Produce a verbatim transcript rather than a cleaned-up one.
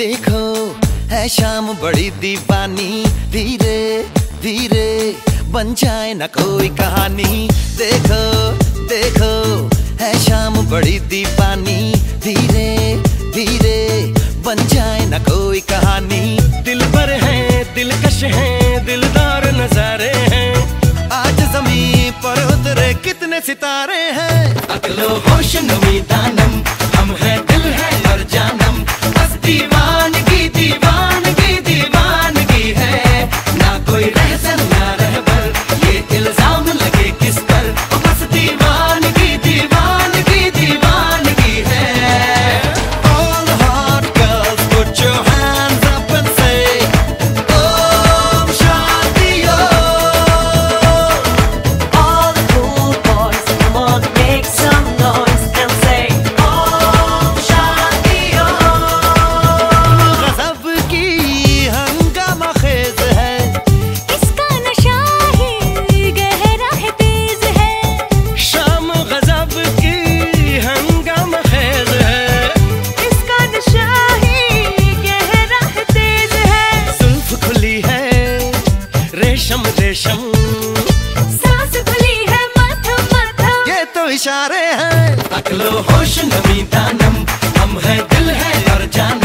देखो है शाम बड़ी दीवानी, धीरे धीरे बन जाए न कोई कहानी। देखो देखो है शाम बड़ी दीवानी, धीरे धीरे बन जाए न कोई कहानी। दिल पर है दिलकश है दिलदार नजारे हैं, आज ज़मीं पर उतरे कितने सितारे हैं। अकलो होश नमी दानम, हम है दिल है और जानम, बस दीवानगी दीवानगी दीवानगी है। ना कोई रहसन ना रहबर, ये इल्जाम लगे किस पर, बस दीवानगी दीवानगी दीवानगी है। All the hot girls put your hands up and say Om Shanti Om। All the cool boys, come on, make some noise and say Om Shanti Om। गज़ब की हंगामा खेज है, इसका नशा ही गहरा है तेज है। शाम गजब की हंगामा खेज है, इसका नशा ही गहरा है तेज है। जुल्फ खुली है रेशम रेशम, सांस खुली है मध्यम मध्यम। ये तो इशारे हैं। अकलो होश नमी दानम, हम है दिल है और जानम।